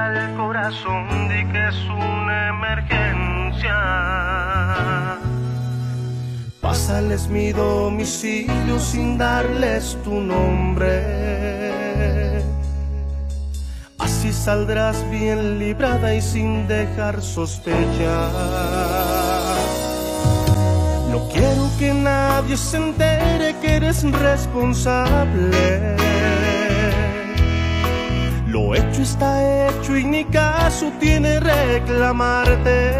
al corazón, di que es una emergencia. Pásales mi domicilio sin darles tu nombre. Así saldrás bien librada y sin dejar sospechar. No quiero que nadie se entere que eres responsable. Lo hecho está hecho y ni caso tiene reclamarte.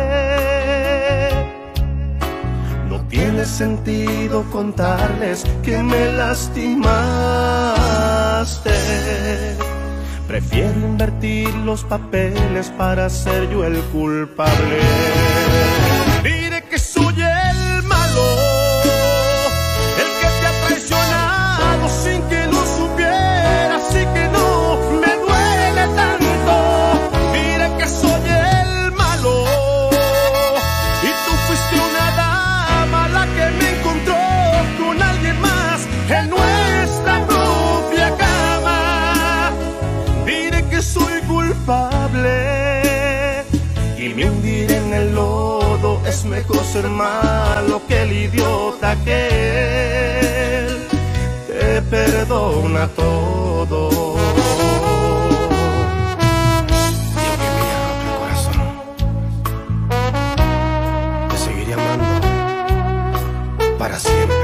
No tiene sentido contarles que me lastimaste. Prefiero invertir los papeles para ser yo el culpable. Diré que soy el malo, el que te ha traicionado sin que lo supieras y que no me duele tanto. Diré que soy el malo y tú fuiste una dama la que me encontró con alguien más en nuestra propia cama. Diré que soy culpable y me hundiré en el lodo. Es mejor ser malo que el idiota que él te perdona todo. Dios que me haya roto el corazón, te seguiré amando para siempre.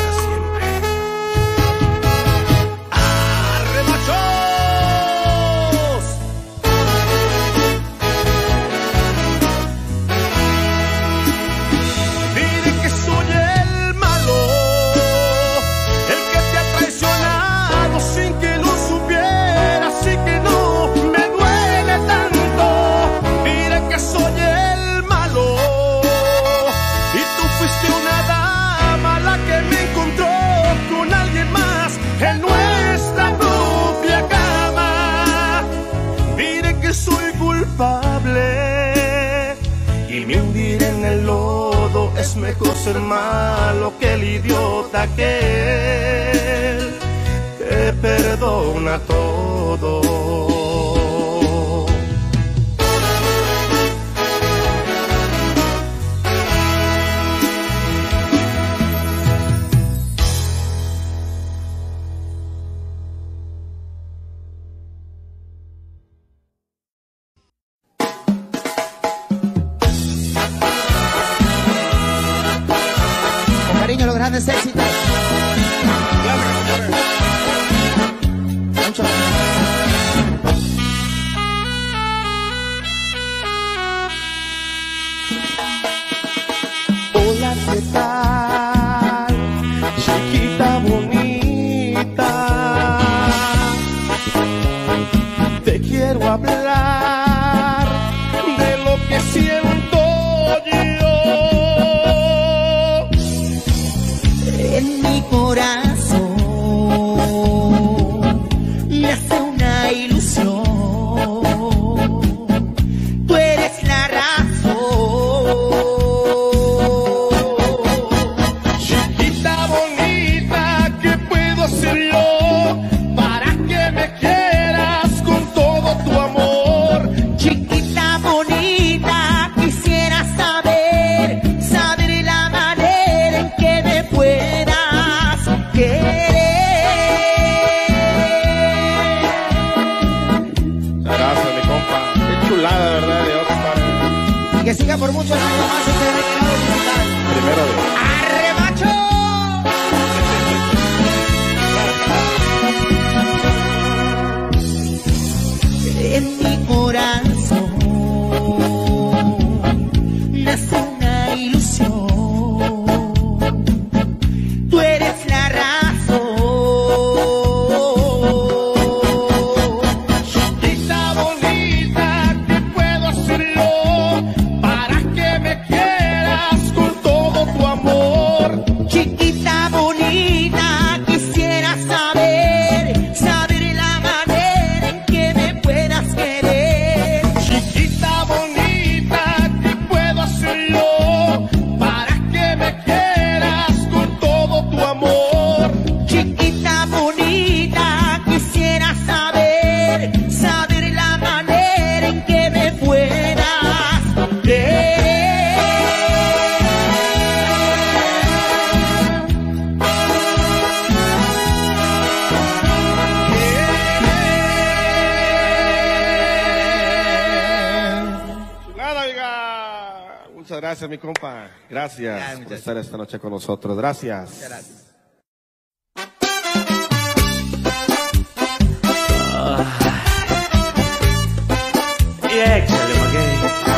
Y me hundiré en el lodo. Es mejor ser malo que el idiota que él te perdona todo. Los grandes éxitos. Mucho. Hola, ¿qué tal? Chiquita bonita, te quiero hablar de lo que siento yo. En mi corazón nace una ilusión. Tú eres la razón. Chiquita bonita, ¿qué puedo hacer yo para que me quieras con todo tu amor? Chiquita bonita, quisiera saber la manera en que me puedas querer. Gracias, mi compa. Qué chulada, ¿verdad? Dios, compadre. Y que siga por muchos años más este regalado musical. Primero Dios. ¡Arre, macho! En mi corazón nace una ilusión. Tú eres la razón. Chiquita bonita, ¿qué puedo hacer yo para que me quieras con todo tu amor? Muchas gracias, mi compa. Gracias por estar esta noche con nosotros. Gracias. Muchas gracias. Y échale, Maguey.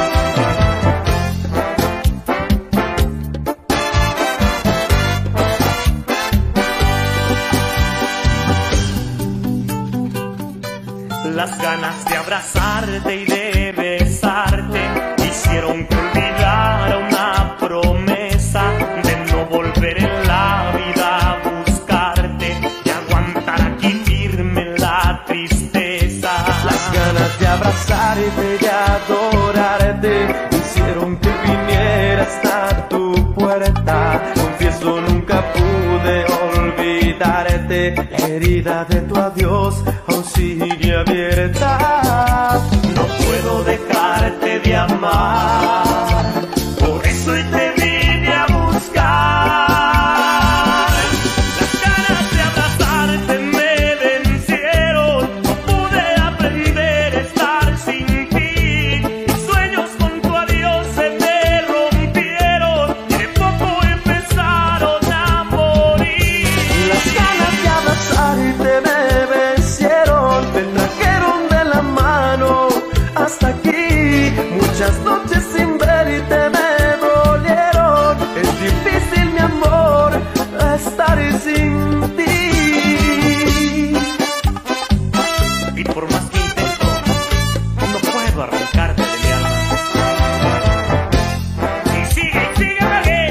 Las ganas de abrazarte y de besarte hicieron que olvidara una promesa de no volver en la vida a buscarte y aguantar aquí firme la tristeza. Las ganas de abrazarte y de adorarte hicieron que viniera hasta tu puerta. Confieso, nunca pude olvidarte, la herida de tu adiós aún sigue abierta. No puedo dejarte de amar, por eso hoy te vine a buscar. Las ganas de abrazarte me vencieron, no pude aprender a estar sin ti. Mis sueños con tu adiós se me rompieron y de poco empezaron a morir. Las ganas de abrazarte me vencieron, me trajeron de la mano hasta aquí. Muchas noches sin verte me dolieron. Es difícil, mi amor, estar sin ti. Y por más que intento, no puedo arrancarte de mi alma. Y sigue, Maguey.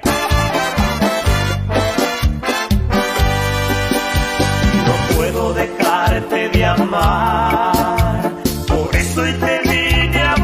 No puedo dejarte de amar, por eso hoy te vine a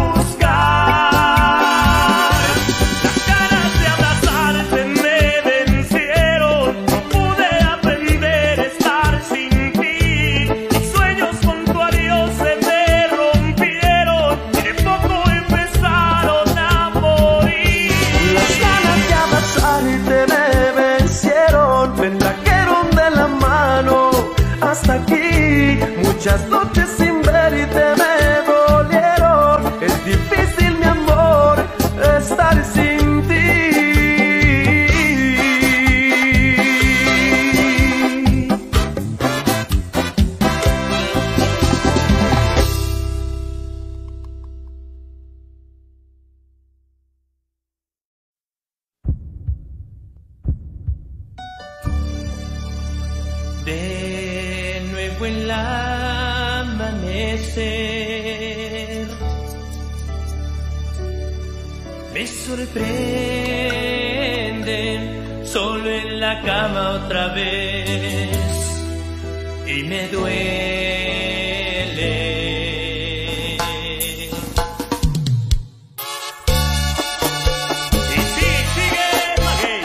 buscar. Las ganas de abrazarte me vencieron, no pude aprender a estar sin ti. Mis sueños con tu adiós se me rompieron y de poco empezaron a morir. Las ganas de abrazarte me vencieron, me trajeron de la mano hasta aquí. Muchas noches sin verte me dolieron. Es difícil, mi amor, estar sin ti. De nuevo en el amanecer me sorprenden solo en la cama otra vez y me duele. Y sigue, Maguey.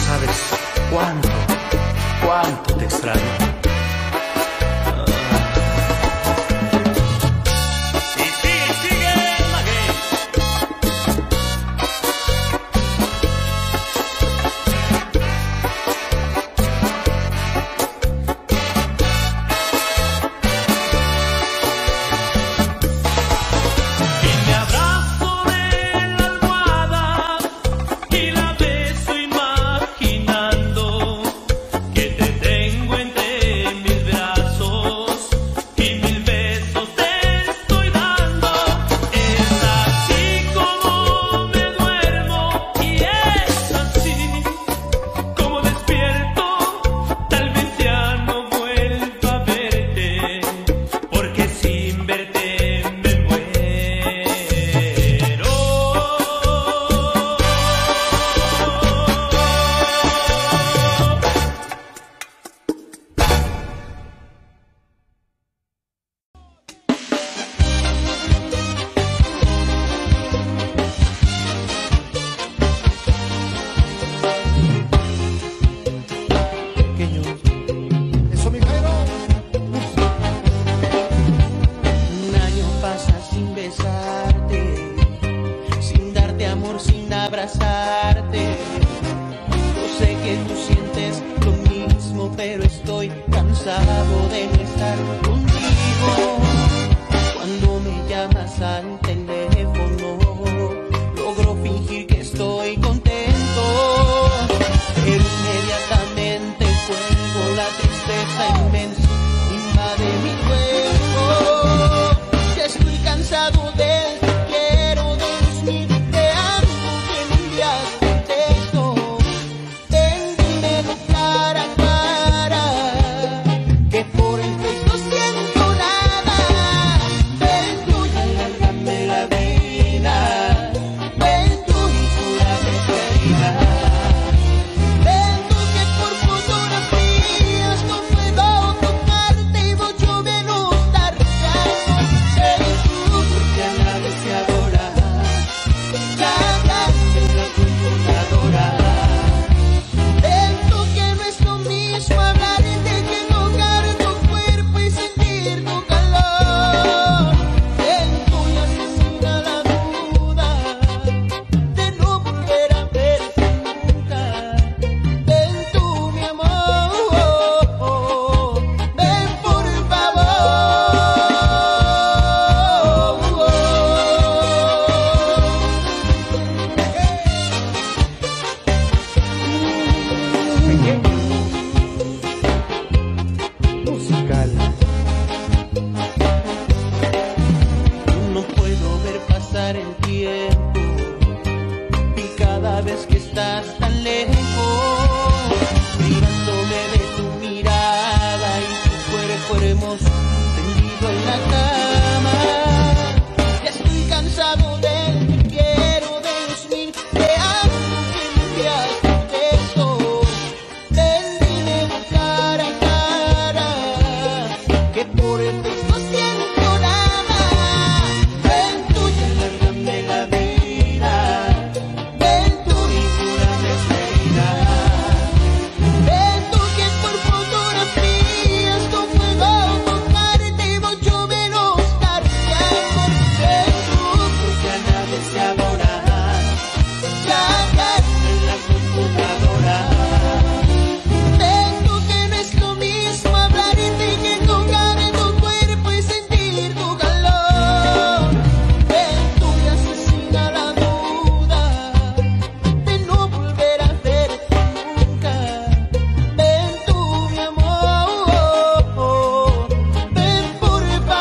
sabes cuánto te extraño. Y sí, sigue la game. Y me abrazo de la almohada y la beso imaginando que te tengo entre mis brazos y 1000 besos te estoy dando. Es así como me duermo y es así como despierto. Tal vez ya no vuelva a verte, porque sin verte me muero. Eso, mi Jairo. Un año pasa sin besarte, sin darte amor, sin abrazarte. Yo sé que tú sientes lo mismo, pero estoy cansado de no estar contigo. Cuando me llamas al teléfono, logro fingir que estoy contento, pero inmediatamente cuelgo. La tristeza inmensa invade mi cuerpo. Ya estoy cansado del te quiero, de los mil te amo que me envías un texto. Ven, dímelo cara a cara, que por el Face no siento nada. Ven tú y alárgame la vida. Ven tú y cúrame esta herida. Ven tú que por fotografías no puedo tocarte y mucho menos darte amor. Ven tú porque a nadie se adora, ya hablaste en la computadora. Ven tú que no es lo mismo hablar de que tocar tu cuerpo y sentir tu calor. Ven tú y asesina la duda de no volver a verte nunca. Ven tú, mi amor, ven por favor. Musical. No puedo ver pasar el tiempo y cada vez que estás tan lejos, privándome de tu mirada y tu cuerpo hermoso tendido en la cama. Ya estoy cansado del te quiero, de los mil te amo que me envías un texto. Ven, dímelo cara a cara, que por el Face no siento nada. Ven tú y alárgame la vida. Ven tú y cúrame esta herida. Ven tú que por fotografías no puedo tocarte y mucho menos darte amor. Ven tú porque a nadie se adora, ya hablaste en la computadora. Ven tú que no es lo mismo hablar de que tocar tu cuerpo y sentir tu calor. Ven tú y asesina la duda de no volver a verte nunca. Ven tú, mi amor, ven por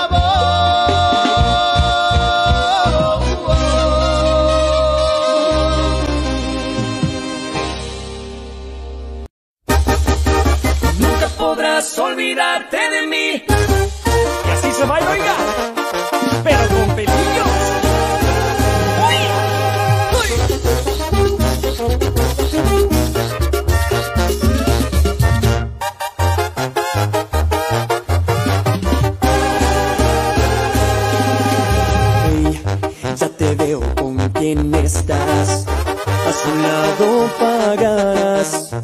favor. Nunca podrás olvidarte de mí. Y así se va, oiga, pero con pelillos. ¡Uy! ¡Uy! quién estás, a su lado pagarás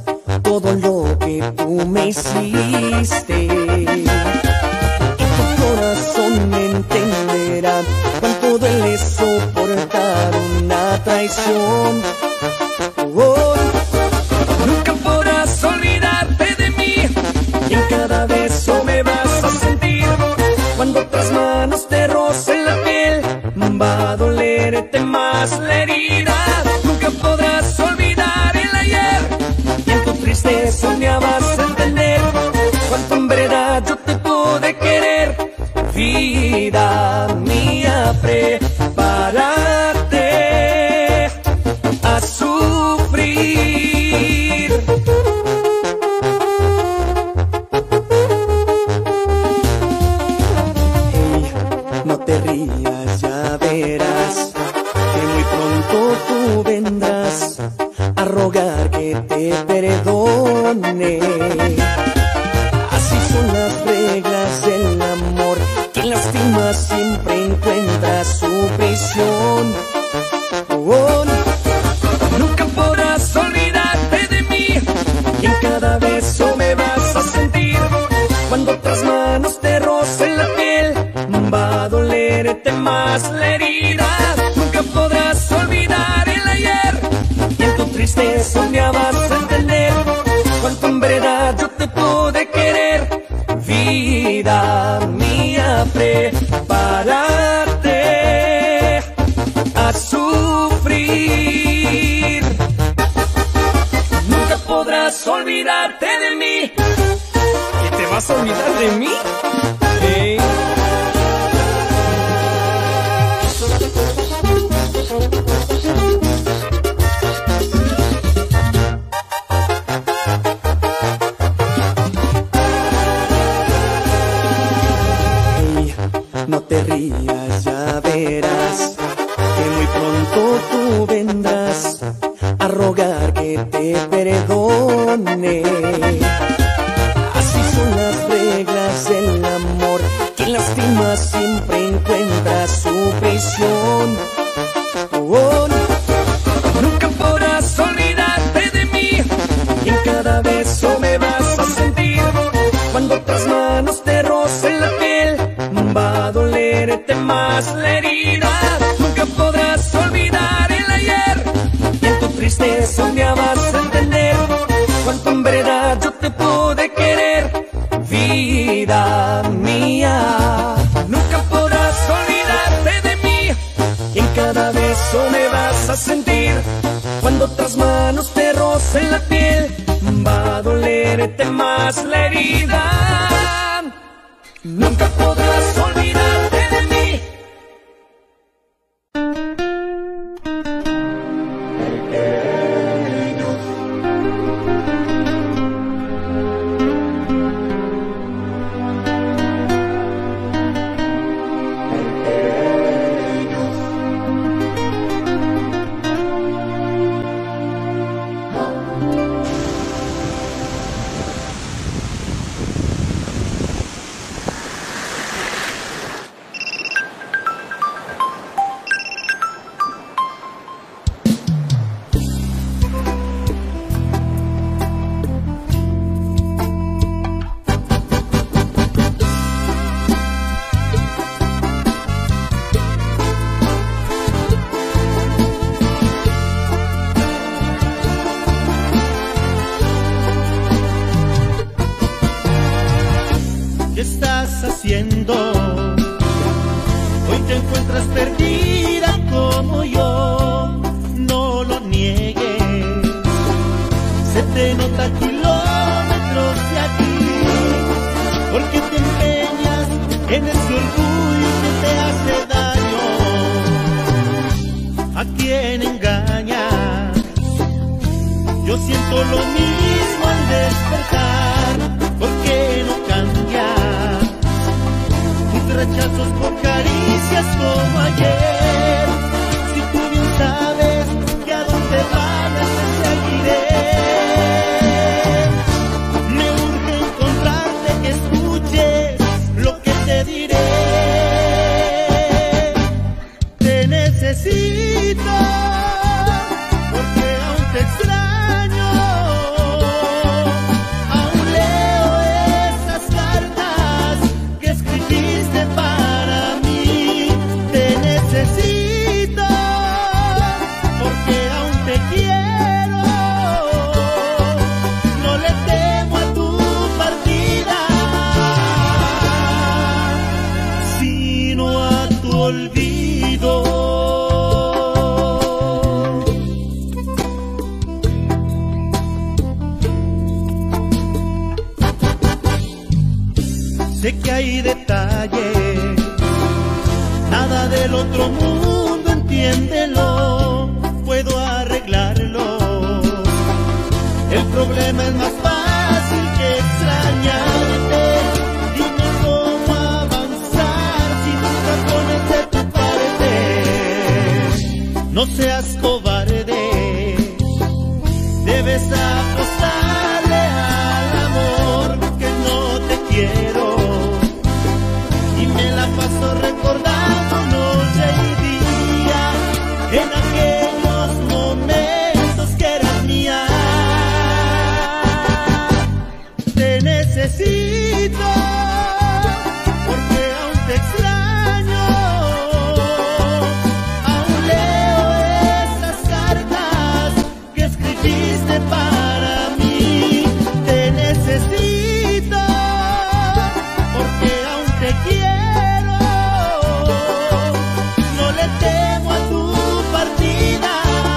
hiciste. Y tu corazón entenderá cuánto duele soportar una traición. Oh, nunca podrás olvidarte de mí, y en cada beso me vas a sentir. Cuando otras manos te rocen la piel, va a dolerte más la herida. Nunca podrás olvidar el ayer, y en tu tristeza me vas a entender cuánto en verdad yo te pude querer. Vida mía, prepárate a sufrir. Hey, no te rías, ya verás que muy pronto tú vendrás a rogar que te perdone. Así son las reglas del amor, quien lastima siempre encuentra su prisión. Oh, nunca podrás olvidarte de mí, y en cada beso me vas a sentir. Cuando otras manos te rocen la piel, va a dolerte más la herida. Nunca podrás olvidar el ayer, y en tu tristeza me vas a entender cuánto en verdad yo te pude querer. Vida mía, prepárate a sufrir. Nunca podrás olvidarte de mí. ¿Y te vas a olvidar de mí? Hey. No te rías, ya verás que muy pronto tú vendrás a rogar que te perdone. Así son las reglas del amor, quien lastima siempre encuentra su prisión. Oh, nunca podrás olvidarte de mí, y en cada beso me vas a sentir. Cuando otras manos te rocen la piel, va a dolerte más la herida. Nunca podrás olvidar el ayer, y en tu tristeza un día vas a entender cuánto en verdad yo te pude querer. Vida mía, nunca podrás olvidarte de mí, y en cada beso me vas a sentir. Cuando otras manos te rocen la piel, va a dolerte más la herida. Nunca podrás olvidarte de mí. ¿Qué estás haciendo? Hoy te encuentras perdida como yo, no lo niegues. Se te nota kilómetros de aquí, porque te empeñas en ese orgullo que te hace daño. ¿A quién engañas? Yo siento lo mismo al despertar. ¿Por qué no cambia? Tus rechazos por caricias como ayer. Si tú bien sabes que a dónde van te seguiré. Me urge encontrarte, que escuches lo que te diré. Te necesito, porque aún te extraño. Aún leo que hay detalle, nada del otro mundo, entiéndelo, puedo arreglarlo. El problema es más fácil que extrañarte. Dime cómo avanzar si nunca pones de tu parte. No seas cobarde, debes apostarle al amor que no te quiero. Y me la paso recordando noche y día en aquellos momentos que eras mía. Te necesito porque aún te extraño, aún leo esas cartas que escribiste para mí. Te necesito porque aún te quiero, no le temo a tu partida,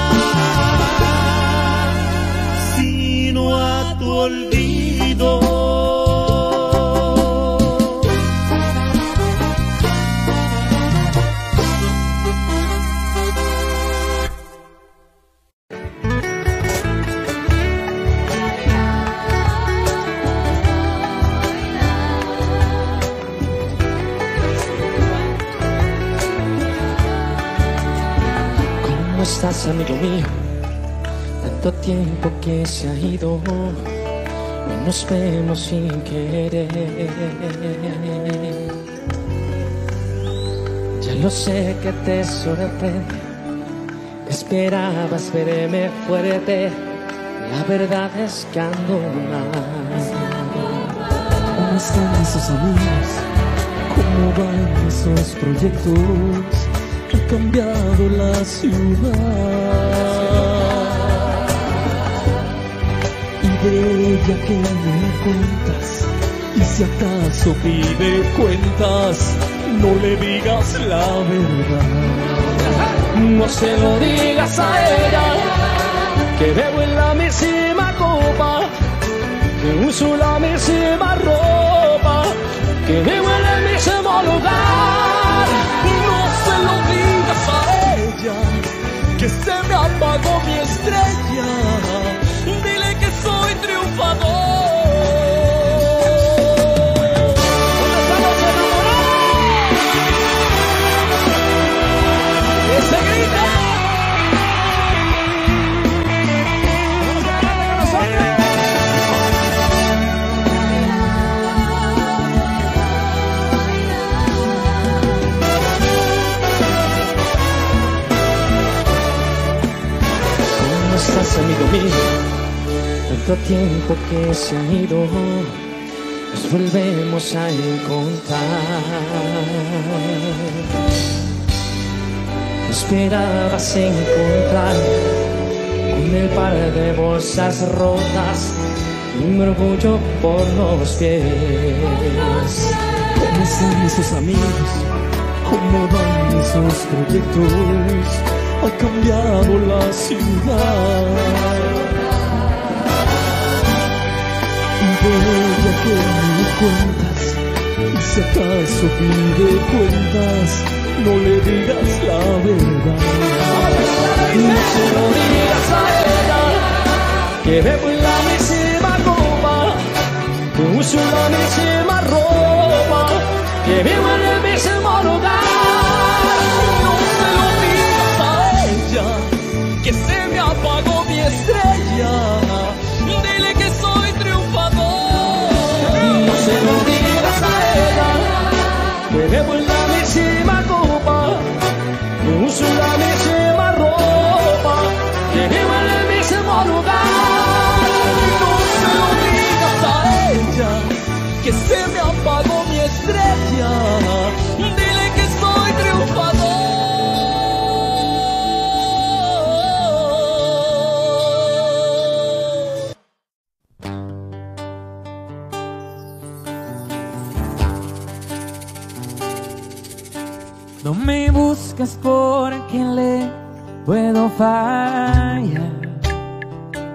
sino a tu olvido. ¿Cómo estás, amigo mío? Tanto tiempo que se ha ido, hoy nos vemos sin querer. Ya lo sé que te sorprende, esperabas verme fuerte, la verdad es que ando mal. ¿Cómo están esos amigos? ¿Cómo van esos proyectos? Ha cambiado la ciudad. Y de ella que me cuentas, y si acaso pide cuentas, no le digas la verdad. No se lo digas a ella, que bebo en la misma copa, que uso la misma ropa, que vivo en el mismo lugar. No se lo digas a ella, que se me apagó mi estrella. Dile que soy triunfador. ¡Estamos enamorados! ¡Ese grita! ¿Cómo estás, amigo mío? Tanto tiempo que se ha ido, nos volvemos a encontrar. Esperabas encontrar con el par de bolsas rotas y un orgullo por los pies. ¿Cómo están esos amigos? ¿Cómo van esos proyectos? Ha cambiado la ciudad. Y de ella que me cuentas, y si acaso pide cuentas, no le digas la verdad. No se lo digas a ella, que bebo en la misma copa, que uso la misma ropa, que vivo en el mismo lugar. No se lo digas a ella, que se me apagó mi estrella. Dile que soy triunfador. No se lo digas a ella, que bebo en la misma copa, que uso la misma ropa, que vivo en el mismo lugar. No se lo digas a ella, que se me apagó mi estrella. Dile que soy triunfador. No me buscas por a quien le puedo fallar.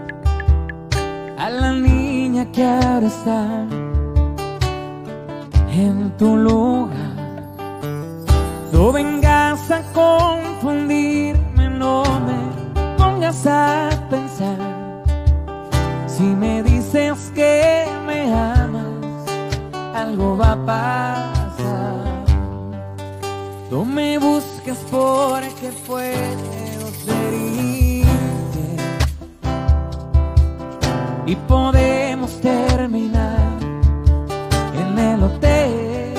A la niña que ahora está en tu lugar. No vengas a confundirme, no me pongas a pensar. Si me dices que me amas, algo va a pasar. No me busques porque puedo ser infiel y podemos terminar en el hotel.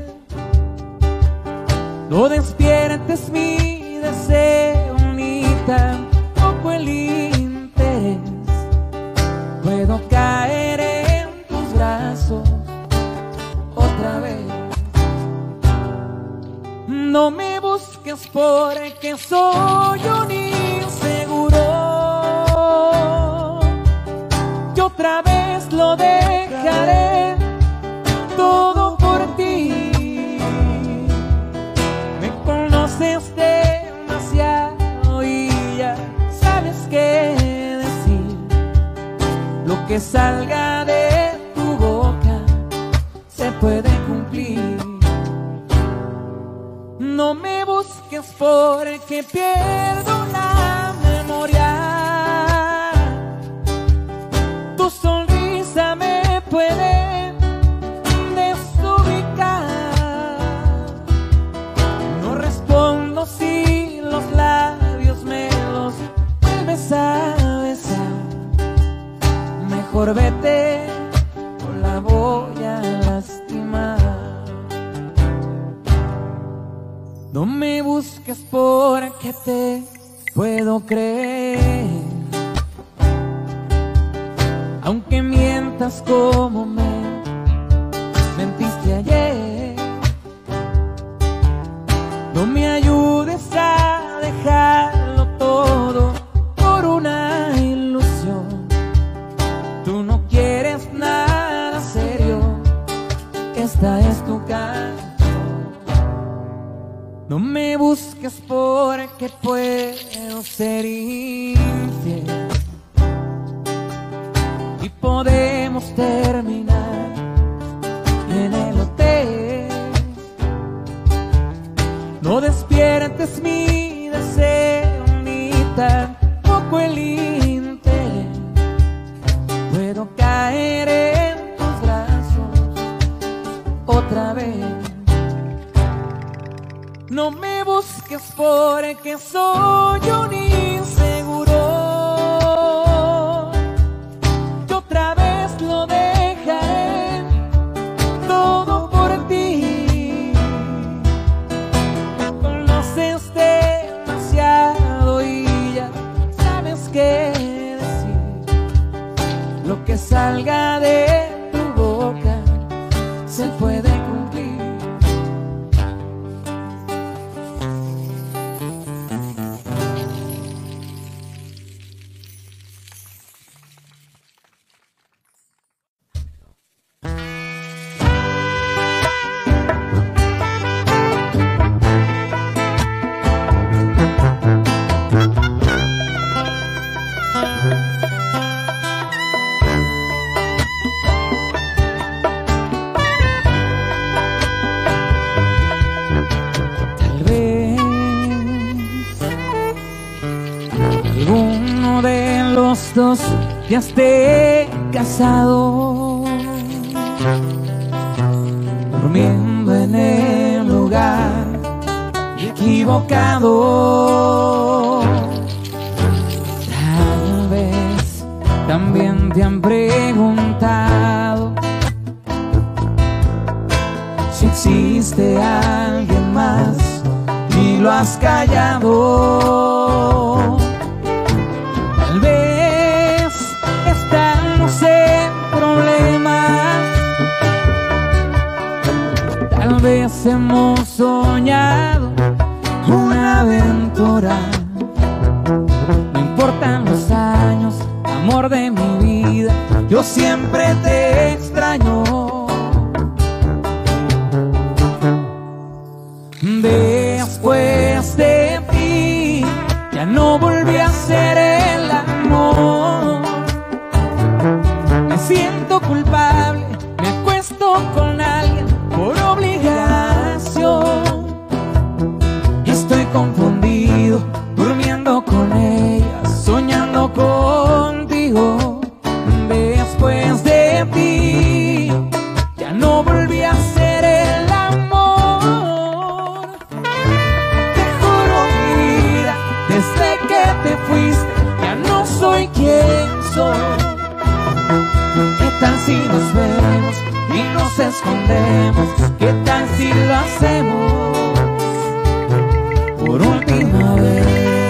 No despiertes mi deseo ni tampoco el interés. Puedo caer en tus brazos otra vez. No me busques porque soy un inseguro. Yo otra vez lo dejaré todo por ti. Me conoces demasiado y ya sabes qué decir. Lo que salga de tu boca se puede cumplir. No me busques porque pierdo la memoria. Tu sonrisa me puede desubicar. No respondo si los labios me los vuelves a besar. Mejor vete, no la voy a lastimar. No me busques porque te puedo creer, aunque mientas como me mentiste ayer. No me ayudes a dejarlo todo por una ilusión. Tú no quieres nada serio, esta es tu canción. No me busques porque puedo ser infiel y podemos terminar en el hotel. No despiertes mi deseo ni tampoco el interés. Puedo caer en tus brazos otra vez. No me busques porque soy un inseguro. Yo otra vez lo dejaré todo por ti. Me conoces demasiado y ya sabes qué decir. Lo que salga de tu boca se puede cumplir. Dos ya esté casado, durmiendo en el lugar equivocado. Tal vez también te han preguntado si existe alguien más y lo has callado. Tal vez estamos en problemas, tal vez hemos soñado una aventura. No importan los años, amor de mi vida, yo siempre te extraño. Después de ti ya no volví a ser el amor. Me siento culpable, me acuesto con alguien por contigo. Después de ti ya no volví a ser el amor. Te juro mi vida, desde que te fuiste ya no soy quien soy. ¿Qué tal si nos vemos y nos escondemos? ¿Qué tal si lo hacemos por última vez?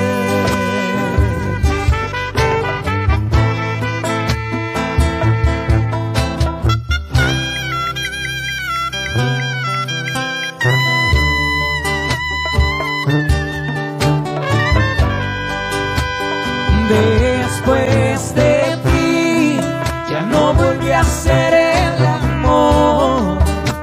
Después de ti ya no volví a ser el amor.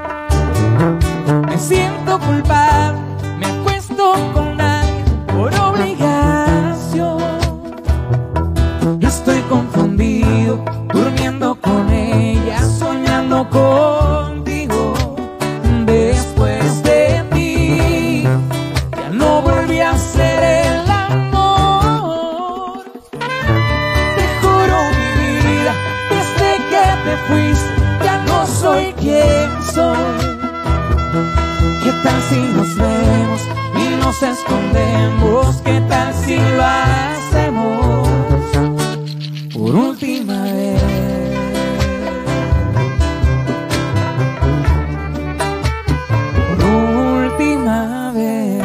Me siento culpable, me acuesto con alguien por obligación. Estoy confundido, durmiendo con ella, soñando contigo. Después de ti ya no volví a ser el amor. Te juro mi vida, desde que te fuiste ya no soy quien soy. ¿Qué tal si nos vemos y nos escondemos? ¿Qué tal si lo hacemos por última vez? Por última vez.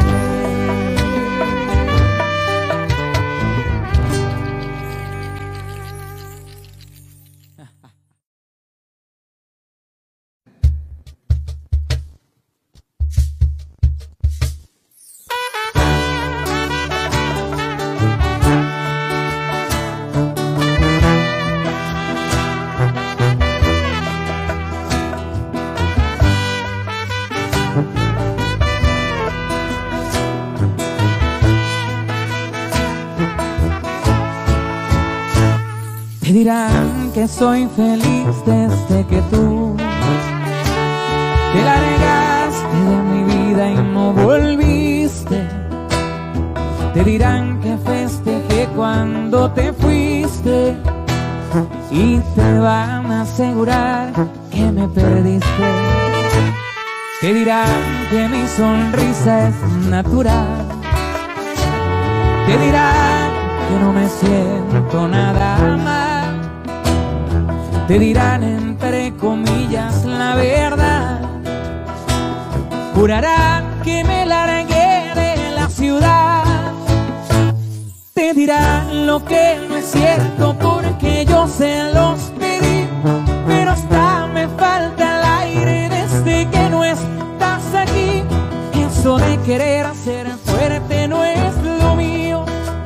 Te dirán que soy feliz desde que tú te largaste de mi vida y no volviste. Te dirán que festejé cuando te fuiste y te van a asegurar que me perdiste. Te dirán que mi sonrisa es natural. Te dirán que no me siento nada mal. Te dirán entre comillas la verdad. Jurarán que me largué de la ciudad. Te dirán lo que no es cierto porque yo se los pedí. Pero hasta me falta el aire desde que no estás aquí. Eso de querer ser fuerte no es lo mío.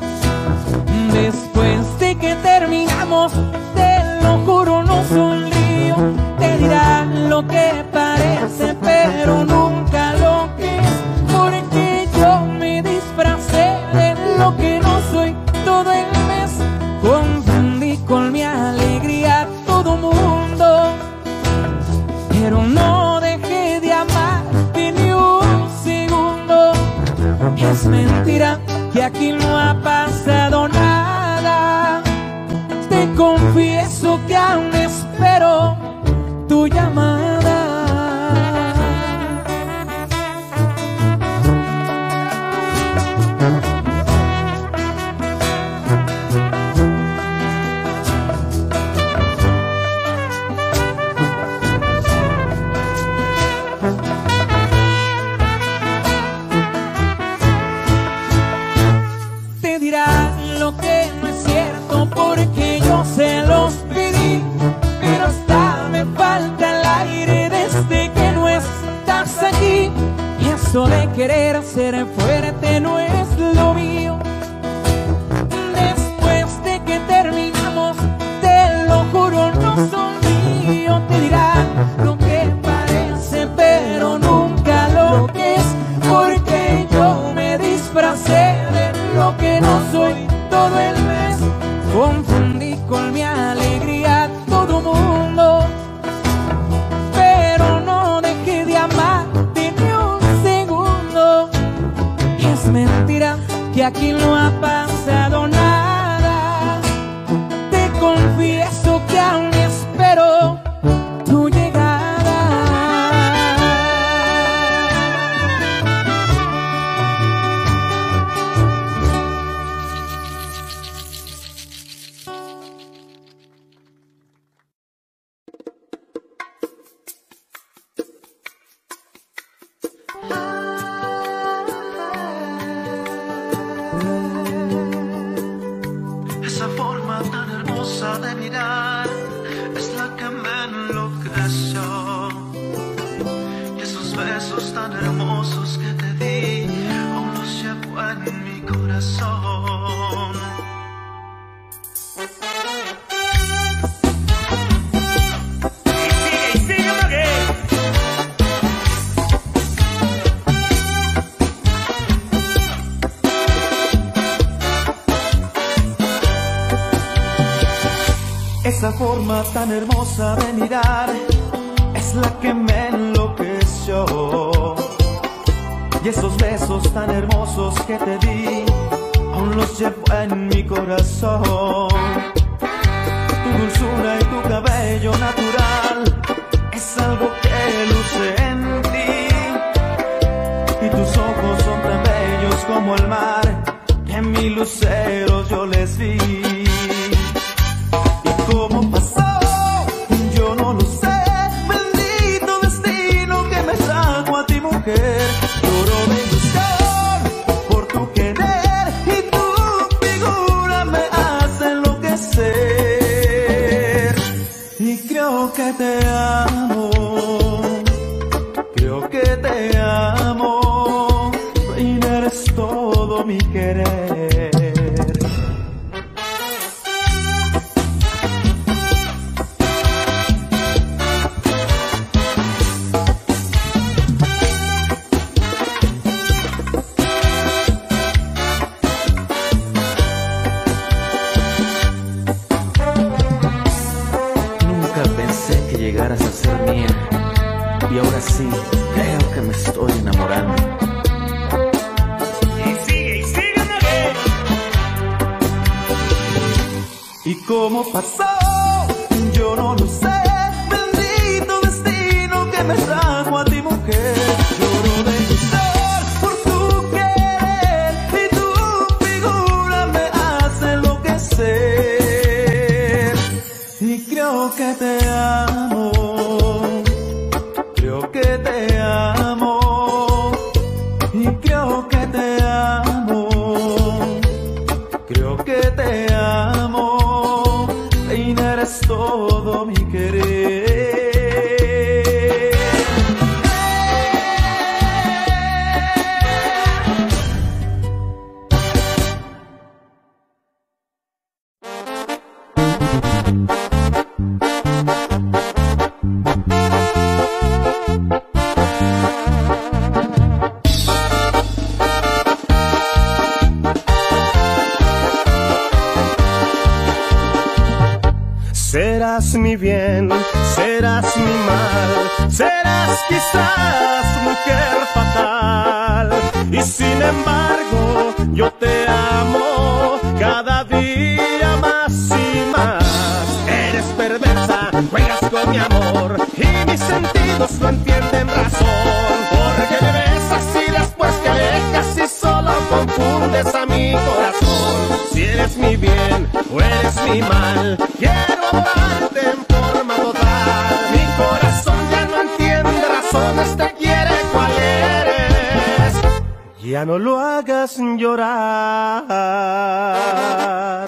Después de que terminamos, te lo juro, no sonrío. Te dirán lo que parece, pero nunca lo que es. Porque yo me disfracé de lo que no soy todo el mes. Confundí con mi alegría a todo mundo, pero no dejé de amarte ni un segundo. Es mentira que aquí no ha pasado nada. Te confieso que aún espero tu llamada. Te dirán lo que no es cierto porque yo se los pedí. Pero hasta me falta el aire desde que no estás aquí. Y eso de querer ser fuerte no es lo mío. Después de que terminamos, te lo juro, no sonrío. Te dirán lo que parece, pero nunca lo que es. Porque yo me disfracé de lo que no soy todo el mes. Confundí con mi alegría a todo mundo, pero no dejé de amarte ni un segundo. Y es mentira que aquí no ha pasado nada. hermosa de mirar, es la que me enloqueció. Y esos besos tan hermosos que te di, aún los llevo en mi corazón. Esa forma tan hermosa de mirar es la que me enloqueció. Y esos besos tan hermosos que te di, aún los llevo en mi corazón. Tu dulzura y tu cabello natural es algo que luce en ti. Y tus ojos son tan bellos como el mar, que en mis luceros yo les vi. ¿Cómo pasó? Yo no lo sé. Bendito destino que me trajo a ti, mujer. Lloro de ilusión por tu querer, y tu figura me hace enloquecer. Y creo que te amo, creo que te amo. Y eres todo mi querer. Llegaras a ser mía, y ahora sí, creo que me estoy enamorando. Y sigue, bebé. ¿Y cómo pasó? Yo no lo sé. Bendito destino que me trajo a ti, mujer. Lloro de ilusión por tu querer, y tu figura me hace enloquecer. Y creo que te amo, creo que te amo, y creo que te amo, creo que te amo, y eres todo mi querer. Serás mi bien, serás mi mal, serás quizás mujer fatal. Y sin embargo, yo te amo cada día más y más. Eres perversa, juegas con mi amor, y mis sentidos no entienden razón. Porque me besas y después te alejas y solo confundes a mi corazón. Si eres mi bien o eres mi mal, quiero amarte en forma total. Mi corazón ya no entiende razones, te quiere cual eres. Ya no lo hagas llorar.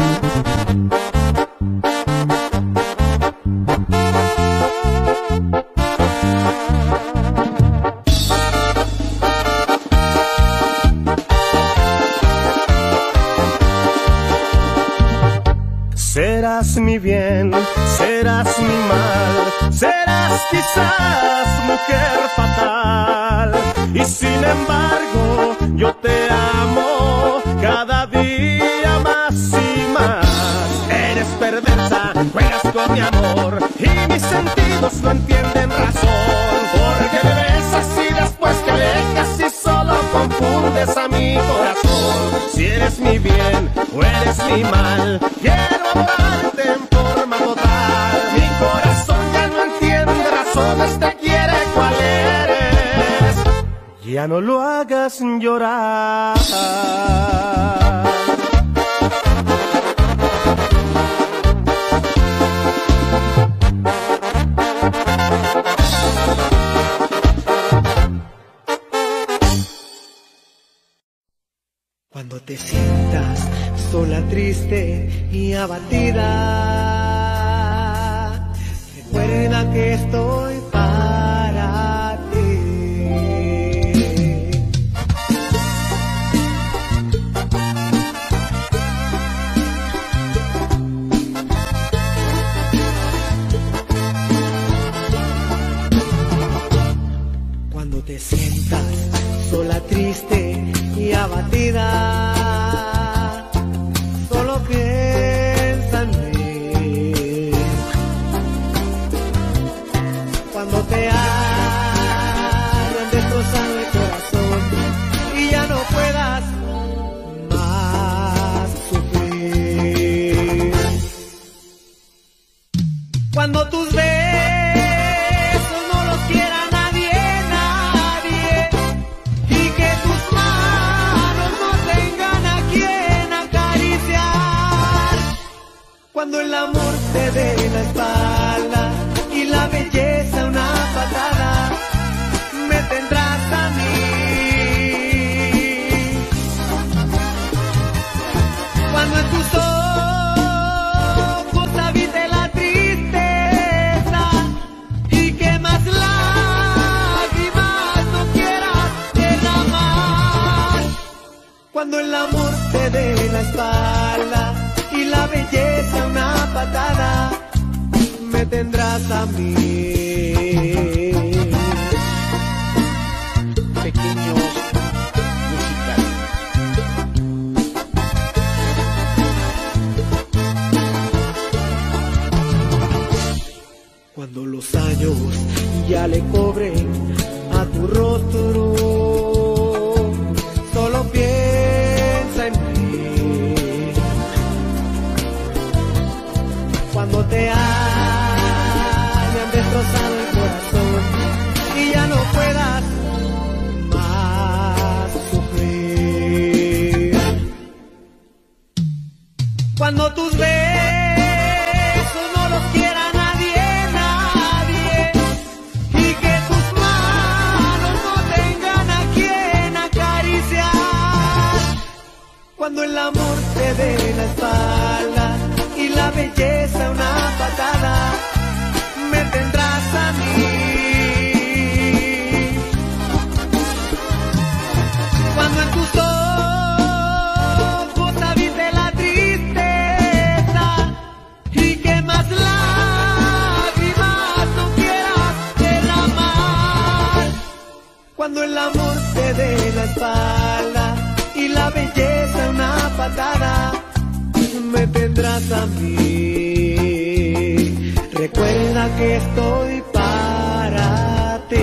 Serás mi bien, serás mi mal, serás quizás mujer fatal. Y sin embargo, yo te amo cada día más y más. Eres perversa, juegas con mi amor, y mis sentidos no entienden razón. Porque me besas y después te alejas y solo confundes a mi corazón. Si eres mi bien o eres mi mal, quiero amarte en forma total. Mi corazón ya no entiende razones, te quiere cual eres. Ya no lo hagas llorar. Cuando te sientas sola, triste y abatida, que estoy para ti. Cuando te sientas sola, triste y abatida, solo piensa en mí. Cuando te hayan destrozado el corazón y ya no puedas más sufrir. Cuando tus besos no los quiera nadie, y que tus manos no tengan a quien acariciar. Cuando el amor te dé la espalda y la belleza una patada, me tendrás a mí. Cuando en tus ojos habite la tristeza y que más lágrimas no quieras derramar. Cuando el amor te dé la espalda y la belleza una patada, me tendrás a mí. Pequeños musicales. Cuando los años ya le cobren a tu rostro, solo piensa en mí. Cuando te hayan destrozado el corazón y ya no puedas más sufrir. Cuando tus besos no los quiera nadie, y que tus manos no tengan a quien acariciar. Cuando el amor te dé la espalda y la belleza una patada, me tendrás a mí. Cuando en tus ojos habite la tristeza y que más lágrimas no quieras derramar. Cuando el amor te dé la espalda y la belleza una patada, me tendrás a mí. Recuerda que estoy para ti.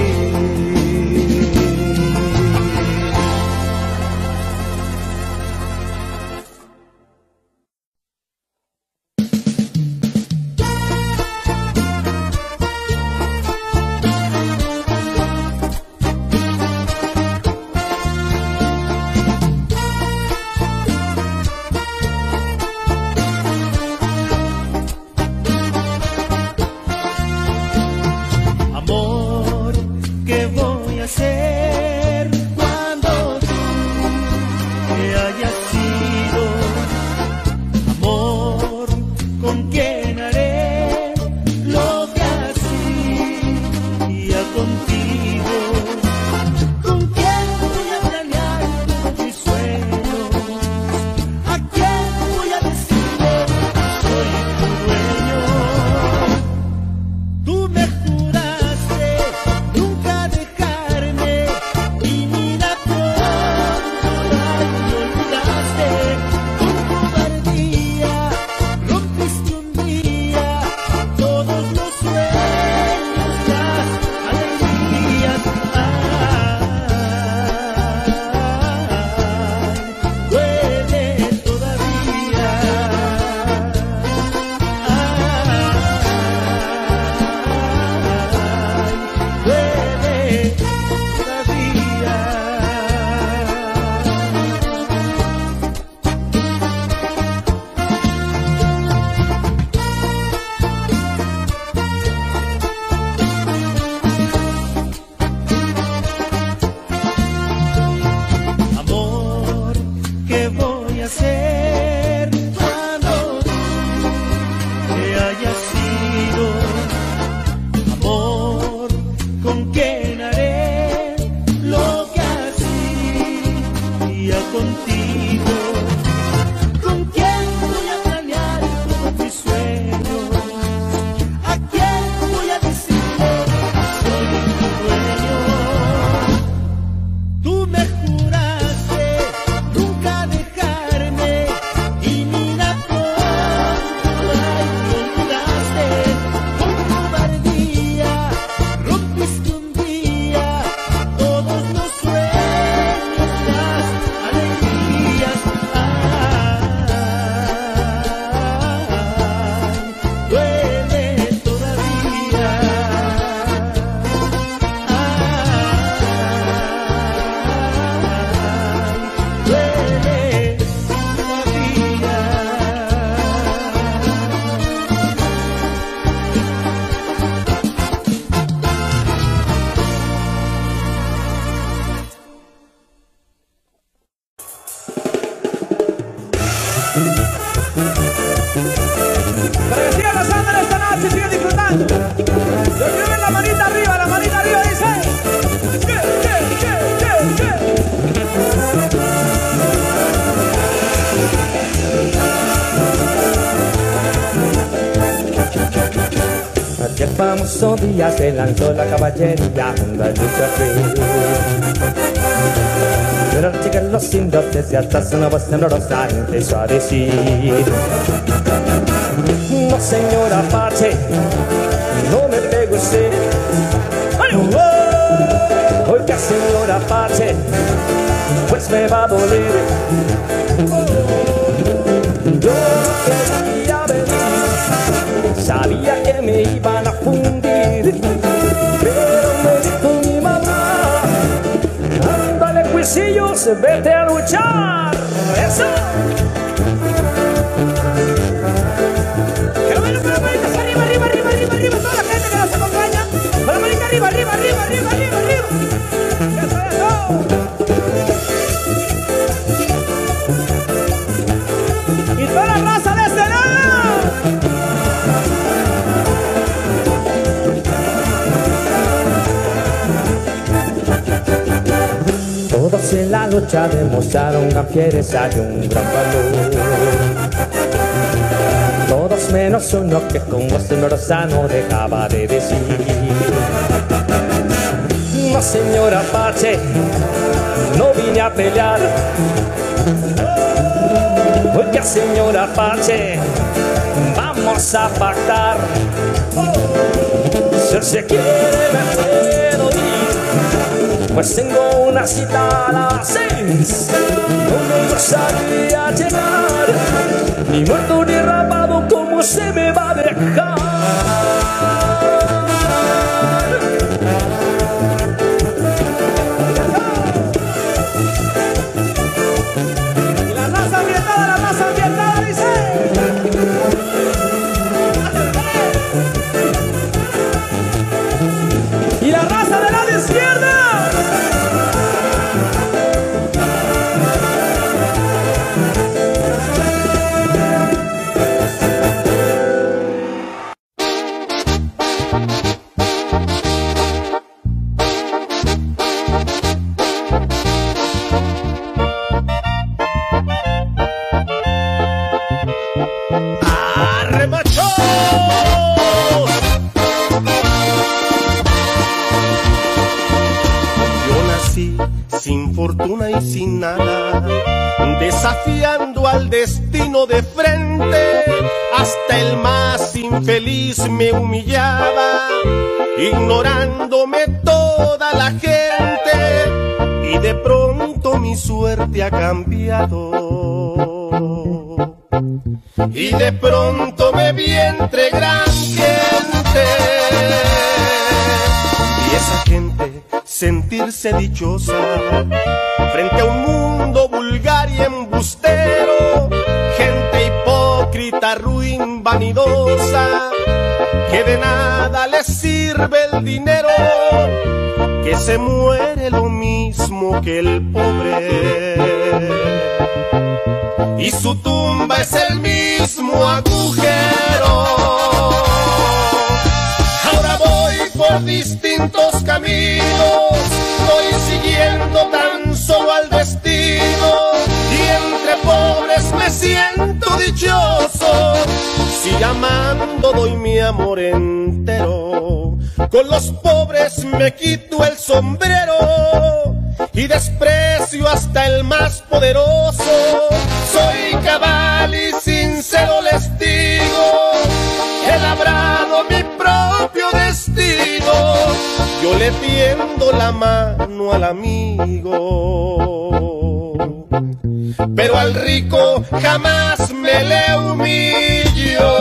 Amor famoso día se lanzó la caballería junto al Lucha Free. Pero al llegar los sindotes y hasta su voz temblorosa empezó a decir: no, señor Apache, no me pegue usted. Oiga, señor Apache, pues me va a doler. Yo quería venir, sabía que me iban a fundir, pero me dijo mi mamá: ándale, cuisillos, vete a luchar. ¡Eso! Pero bueno, manitas arriba, arriba, arriba, arriba, arriba, toda la gente que nos acompaña. Con la manita arriba, arriba, arriba, arriba, arriba, arriba. Eso, eso. Y toda la raza de este lado. Todos en la lucha demostraron gran fiereza y un gran valor. Todos menos uno que con voz temblorosa no dejaba de decir: no, señor Apache, no vine a pelear. Oiga, señor Apache, vamos a pactar. Si se quiere me puedo ir, pues tengo una cita a las 6. No me gustaría llegar ni muerto ni rapado, ¿cómo se me va a dejar? Y la raza ambientada dice: y la raza de la izquierda. Sin fortuna y sin nada, desafiando al destino de frente, hasta el más infeliz me humillaba, ignorándome toda la gente, y de pronto mi suerte ha cambiado, y de pronto me vi entre gran gente, y esa gente sentirse dichosa frente a un mundo vulgar y embustero, gente hipócrita, ruin, vanidosa, que de nada les sirve el dinero, que se muere lo mismo que el pobre, y su tumba es el mismo agujero. Ahora voy por distintos caminos, voy siguiendo tan solo al destino, y entre pobres me siento dichoso, si amando doy mi amor entero. Con los pobres me quito el sombrero y desprecio hasta el más poderoso. Soy cabal y sincero les digo, he labrado mi propio destino. Yo le tiendo la mano al amigo, pero al rico jamás me le humillo.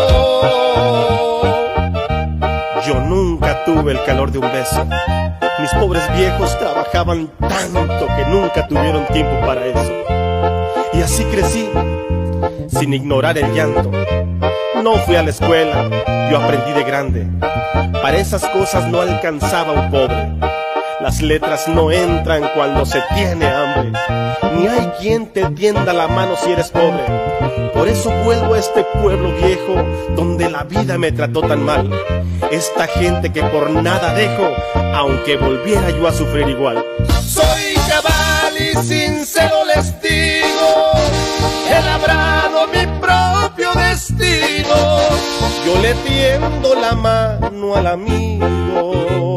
Yo nunca tuve el calor de un beso. Mis pobres viejos trabajaban tanto que nunca tuvieron tiempo para eso. Y así crecí, sin ignorar el llanto. No fui a la escuela, yo aprendí de grande. Para esas cosas no alcanzaba un pobre. Las letras no entran cuando se tiene hambre, ni hay quien te tienda la mano si eres pobre. Por eso vuelvo a este pueblo viejo, donde la vida me trató tan mal. Esta gente que por nada dejo, aunque volviera yo a sufrir igual. Soy cabal y sincero les digo, he labrado mi propio destino. Yo yo le tiendo la mano al amigo,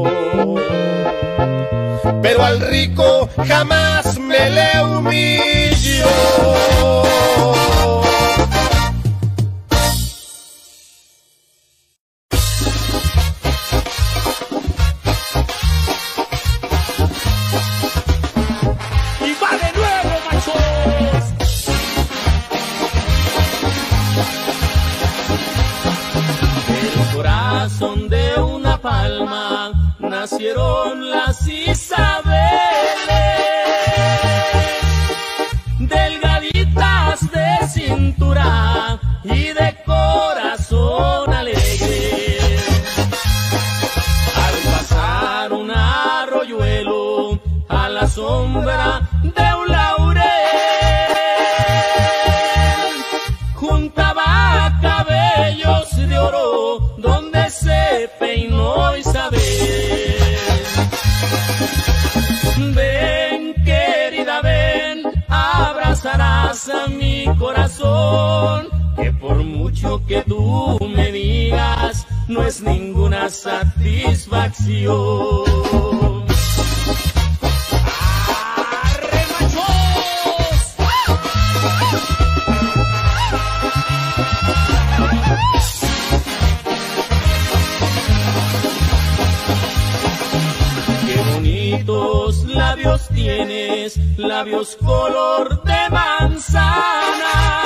pero al rico jamás me le humillo. De una palma nacieron las Isabeles, delgaditas de cintura y de corazón alegre. Al pasar un arroyuelo a la sombra de un laurel, juntaba cabellos de oro donde se peinó Isabel. Ven, querida, ven, abrazarás a mi corazón, que por mucho que tú me digas, no es ninguna satisfacción. Labios tienes, labios color de manzana.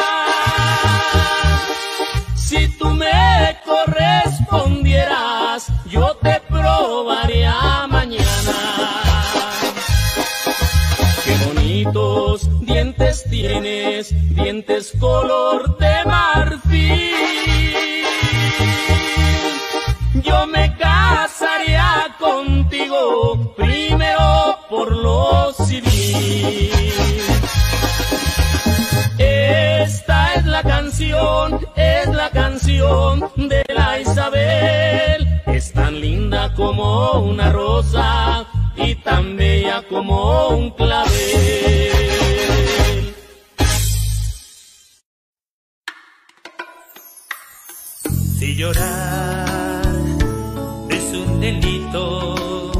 Si tú me correspondieras, yo te probaría mañana. Qué bonitos dientes tienes, dientes color de marfil. Yo me casaría contigo primero por lo civil. Esta es la canción de la Isabel. Es tan linda como una rosa y tan bella como un clavel. Si llorar es un delito,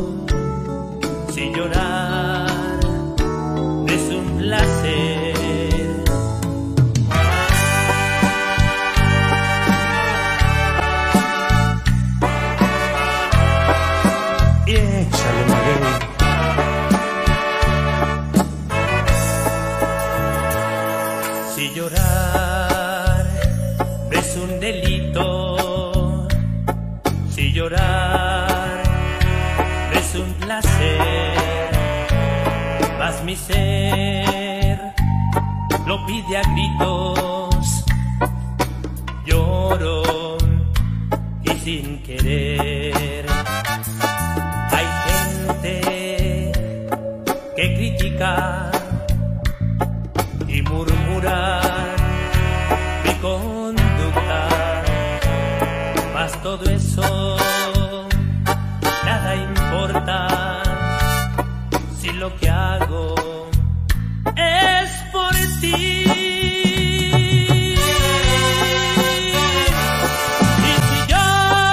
si llorar es un placer, y échale, Maguey. si llorar es un delito, si llorar es un placer, mas mi ser lo pide a gritos. Lloro y sin querer. Hay gente que critica y murmura mi conducta, mas todo eso nada importa si lo que hago es por ti. Y si yo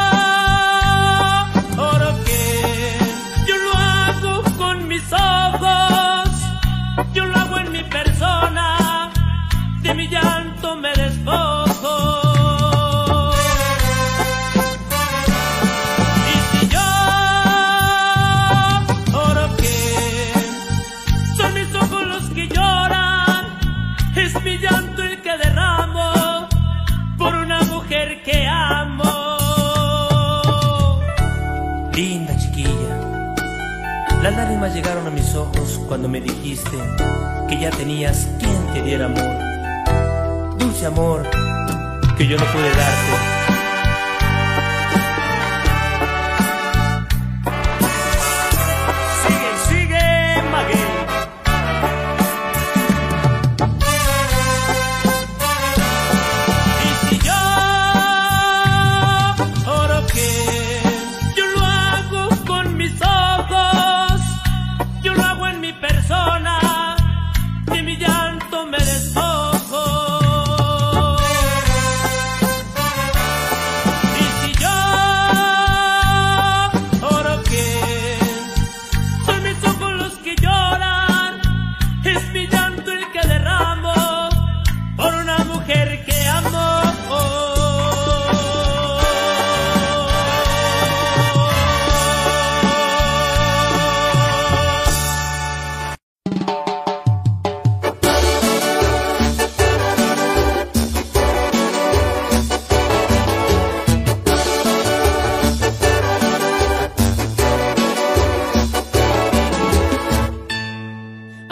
oro, que yo lo hago con mis ojos, yo lo hago en mi persona, de mi llanto me despojo. Es mi llanto el que derramo por una mujer que amo. Linda chiquilla, las lágrimas llegaron a mis ojos cuando me dijiste que ya tenías quien te diera amor. Dulce amor que yo no pude darte.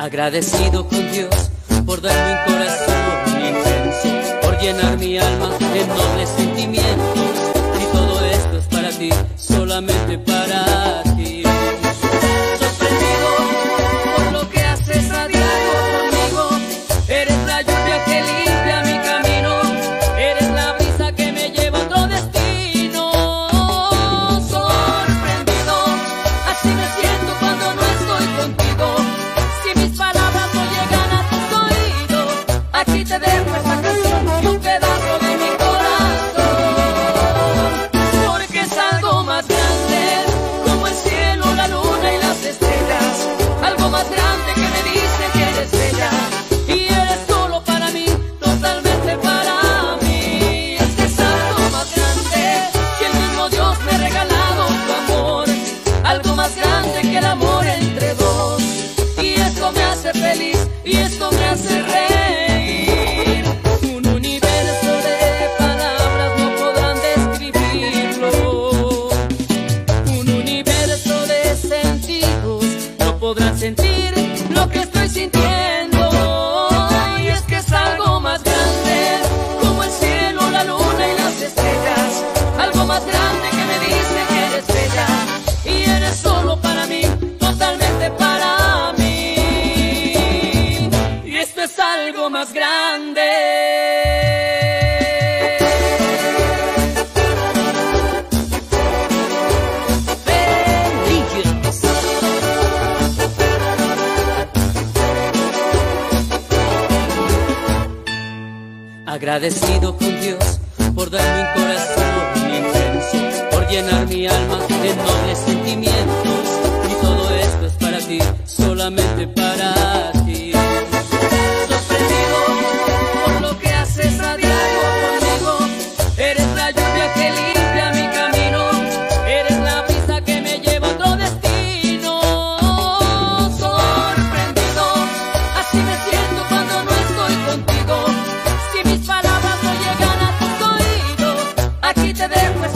Agradecido con Dios por darme un corazón intenso, por llenar mi alma de nobles sentimientos. Y todo esto es para ti, solamente para ti. Sorprendido por lo que haces a diario conmigo. Eres la lluvia que limpia mi camino, eres la brisa que me lleva a otro destino. Sorprendido, así me siento cuando no estoy contigo. Si mis palabras no llegan a tus oídos, aquí te dejo esta canción y un pedazo de mi corazón. Porque es algo más grande, como el cielo, la luna y las estrellas. Algo más grande que me dice que eres bella. Y eres solo para mí, totalmente para mí. Es que es algo más grande que el mismo Dios me ha regalado tu amor. Algo más grande que el amor entre dos. Y esto me hace feliz, y esto me hace reír. Un universo de palabras no podrán describirlo. Un universo de sentidos no podrán sentir lo que estoy sintiendo. Y es que es algo más grande, como el cielo, la luna y las estrellas. Algo más grande que me dice que eres bella. Y eres solo para mí, totalmente para mí. Y esto es algo más grande. Agradecido con Dios por darme un corazón intenso, por llenar mi alma de nobles sentimientos. Y todo esto es para ti, solamente para ti. Sorprendido por lo que haces a diario conmigo. Eres la lluvia que limpia mi camino, eres la brisa que me lleva a otro destino. Sorprendido, así me siento cuando no estoy contigo. Si mis palabras no llegan a tus oídos, aquí te dejo